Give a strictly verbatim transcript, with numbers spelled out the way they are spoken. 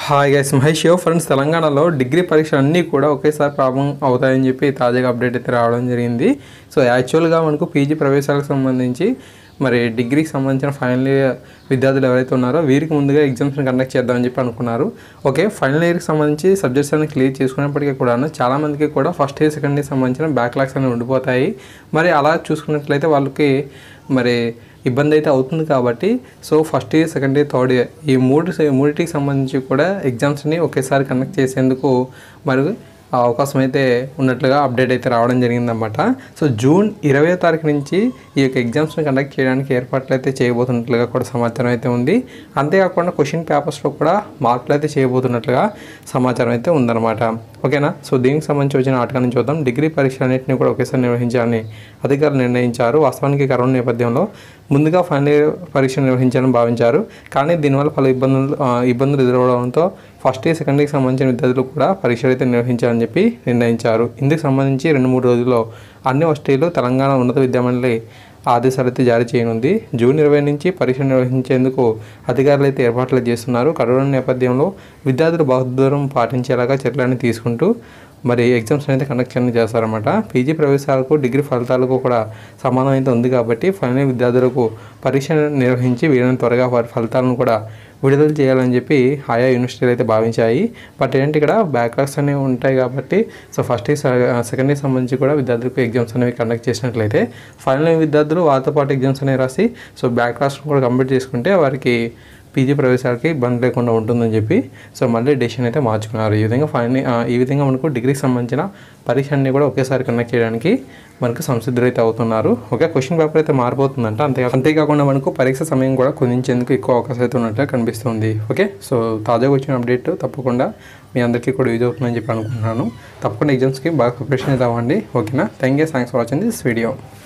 Hi guys, Mahesh యువ friends. తెలంగాణలో degree పరీక్షలు అన్నీ కూడా ఒకేసారి ప్రాబ్లం అవుతాయని చెప్పి తాజాగా అప్డేట్ అయితే రావడం జరిగింది. సో యాక్చువల్గా మనకు పీజీ ప్రవేశాలకు సంబంధించి మరి డిగ్రీకి సంబంధించిన ఫైనల్ ఇయర్ విద్యార్థులు ఎవరైతే ఉన్నారో వీరికి ముందుగా ఎగ్జామ్స్ని కండక్ట్ చేద్దామని చెప్పి అనుకున్నారు. ఓకే, ఫైనల్ ఇయర్కి సంబంధించి సబ్జెక్ట్స్ అన్ని క్లియర్ చేసుకున్నప్పటికీ కూడా చాలామందికి కూడా ఫస్ట్ ఇయర్ సెకండ్ ఇయర్ సంబంధించిన బ్యాక్లాగ్స్ అనేవి ఉండిపోతాయి. మరి అలా చూసుకున్నట్లయితే వాళ్ళకి మరి ఇబ్బంది అయితే అవుతుంది. కాబట్టి so first year second year third year ఈ మూడు మూడింటికి సంబంధించి కూడా ఎగ్జామ్స్ని ఒకేసారి కండక్ట్ చేసేందుకు మరి అవకాశం అయితే ఉన్నట్లుగా అప్డేట్ అయితే రావడం జరిగిందన్నమాట. సో జూన్ ఇరవై తారీఖు నుంచి ఈ యొక్క ఎగ్జామ్స్ని కండక్ట్ చేయడానికి ఏర్పాట్లు అయితే చేయబోతున్నట్లుగా కూడా సమాచారం అయితే ఉంది. అంతేకాకుండా క్వశ్చన్ పేపర్స్లో కూడా మార్పులు అయితే చేయబోతున్నట్లుగా సమాచారం అయితే ఉందన్నమాట. ఓకేనా. సో దీనికి సంబంధించి వచ్చిన ఆటగాన్ని చూద్దాం. డిగ్రీ పరీక్షలన్నింటినీ కూడా ఒకేసారి నిర్వహించాలని అధికారులు నిర్ణయించారు. వాస్తవానికి కరోనా నేపథ్యంలో ముందుగా ఫైనల్ ఇయర్ పరీక్ష నిర్వహించాలని భావించారు. కానీ దీనివల్ల పలు ఇబ్బందులు ఇబ్బందులు ఎదురవడంతో ఫస్ట్ ఇయర్ సెకండ్ ఇయర్కి సంబంధించిన విద్యార్థులు కూడా పరీక్షలు అయితే నిర్వహించాలని చెప్పి నిర్ణయించారు. ఇందుకు సంబంధించి రెండు మూడు రోజుల్లో అన్ని వర్సిటీలు తెలంగాణ ఉన్నత విద్యామండలి ఆదేశాలు అయితే జారీ చేయనుంది. జూన్ ఇరవై నుంచి పరీక్ష నిర్వహించేందుకు అధికారులు అయితే ఏర్పాట్లు చేస్తున్నారు. కరోనా నేపథ్యంలో విద్యార్థులు బహుదూరం పాటించేలాగా చర్యలను తీసుకుంటూ మరి ఎగ్జామ్స్ అయితే కండక్ట్ చేయడం చేస్తారన్నమాట. పీజీ ప్రవేశాలకు డిగ్రీ ఫలితాలకు కూడా సమానం అయితే ఉంది. కాబట్టి ఫైనల్ విద్యార్థులకు పరీక్ష నిర్వహించి వీళ్ళని త్వరగా వారి ఫలితాలను కూడా విడుదల చేయాలని చెప్పి ఆయా యూనివర్సిటీలు అయితే భావించాయి. బట్ ఏంటి ఇక్కడ బ్యాక్లాగ్స్ అనేవి ఉంటాయి కాబట్టి so first year second year సంబంధించి కూడా విద్యార్థులకు ఎగ్జామ్స్ అనేవి కండక్ట్ చేసినట్లయితే ఫైనల్ విద్యార్థులు వారితో పాటు ఎగ్జామ్స్ అనేవి రాసి సో బ్యాక్లాగ్స్ని కూడా కంప్లీట్ చేసుకుంటే వారికి పీజీ ప్రవేశాలకి ఇబ్బంది లేకుండా ఉంటుందని చెప్పి సో మళ్ళీ డెసిషన్ అయితే మార్చుకున్నారు. ఈ విధంగా ఫైనల్ ఈ విధంగా మనకు డిగ్రీకి సంబంధించిన పరీక్ష అన్ని కూడా ఒకేసారి కండక్ట్ చేయడానికి మనకు సంసిద్ధులు అయితే అవుతున్నారు. ఓకే, క్వశ్చన్ పేపర్ అయితే మారిపోతుందంట. అంతే అంతేకాకుండా మనకు పరీక్ష సమయం కూడా కుదించేందుకు ఎక్కువ అవకాశం అయితే ఉన్నట్లుగా కనిపిస్తుంది. ఓకే, సో తాజాగా వచ్చిన అప్డేట్ తప్పకుండా మీ అందరికీ కూడా యూజ్ అవుతుందని చెప్పి అనుకుంటున్నాను. తప్పకుండా ఎగ్జామ్స్కి బాగా ప్రిపరేషన్ అయితే అవ్వండి. ఓకేనా. Thank you thanks for watching this video.